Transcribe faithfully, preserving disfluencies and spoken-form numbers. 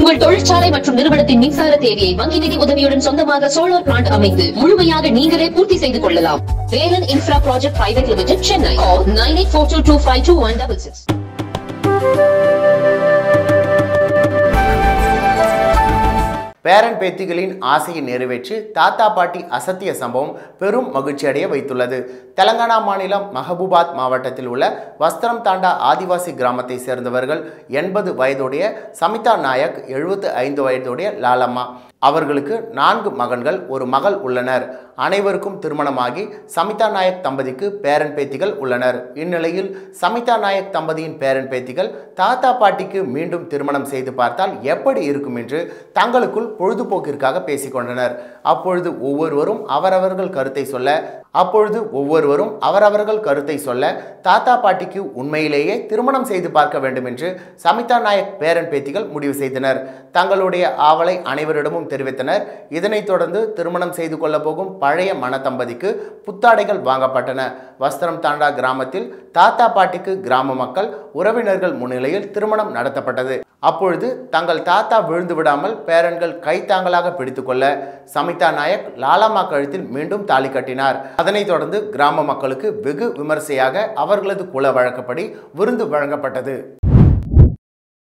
உங்கள் தொழிற்சாலை மற்றும் நிறுவனத்தின் மின்சார தேவையை வங்கி நிதி உதவியுடன் சொந்தமாக சோலார் பிளான்ட் அமைத்து முழுமையாக நீங்களே பூர்த்தி செய்து கொள்ளலாம். Velan infra project private limited, Chennai. Nine eight four two two five two one six six. பேரன் பேத்திகளின் ஆசையை நிறைவேற்றி தாத்தா பாட்டி அசத்திய சம்பவம் பெரும் மகிழ்ச்சி அடைய வைத்துள்ளது. தெலங்கானா மாநிலம் மஹபூபாத் மாவட்டத்தில் உள்ள வஸ்திரம் தாண்டா ஆதிவாசி கிராமத்தை சேர்ந்தவர்கள் எண்பது வயதுடைய சமிதா நாயக், எழுபத்து ஐந்து வயதுடைய லாலம்மா. அவர்களுக்கு நான்கு மகன்கள், ஒரு மகள் உள்ளனர். அனைவருக்கும் திருமணமாகி சமிதா நாயக் தம்பதிக்கு பேரன் பேத்திகள் உள்ளனர். இந்நிலையில் சமிதா நாயக் தம்பதியின் பேரன் பேத்திகள் தாத்தா பாட்டிக்கு மீண்டும் திருமணம் செய்து பார்த்தால் எப்படி இருக்கும் என்று தங்களுக்குள் பொழுதுபோக்கிற்காக பேசிக்கொண்டனர். அப்பொழுது ஒவ்வொருவரும் அவரவர்கள் கருத்தை சொல்ல அப்பொழுது ஒவ்வொருவரும் அவரவர்கள் கருத்தை சொல்ல தாத்தா பாட்டிக்கு உண்மையிலேயே திருமணம் செய்து பார்க்க வேண்டும் என்று சமிதா நாயக் பேரன் பேத்திகள் முடிவு செய்தனர். தங்களுடைய ஆவலை அனைவரிடமும் தெரிவித்தனர். இதனைத் தொடர்ந்து திருமணம் செய்து கொள்ள போகும் பழைய மணத்தம்பதிக்கு புத்தாடைகள் வாங்கப்பட்டன. வஸ்திரம் தாண்டா கிராமத்தில் தாத்தா பாட்டிக்கு கிராம மக்கள் உறவினர்கள் முன்னிலையில் திருமணம் நடத்தப்பட்டது. அப்பொழுது தங்கள் தாத்தா விழுந்து விடாமல் பேரன்கள் கைத்தாங்களாக பிடித்துக்கொள்ள சமிதா நாயக் லாலம்மா கழுத்தில் மீண்டும் தாலி கட்டினார். அதனைத் தொடர்ந்து கிராம மக்களுக்கு வெகு விமர்சையாக அவர்களது குல வழக்கப்படி விருந்து வழங்கப்பட்டது.